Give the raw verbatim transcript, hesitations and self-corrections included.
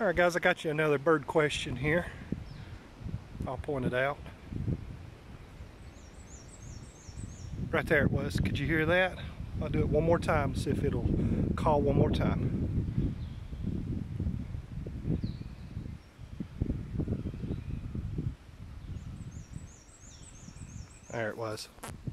Alright guys, I got you another bird question here. I'll point it out. Right there it was. Could you hear that? I'll do it one more time, see if it'll call one more time. There it was.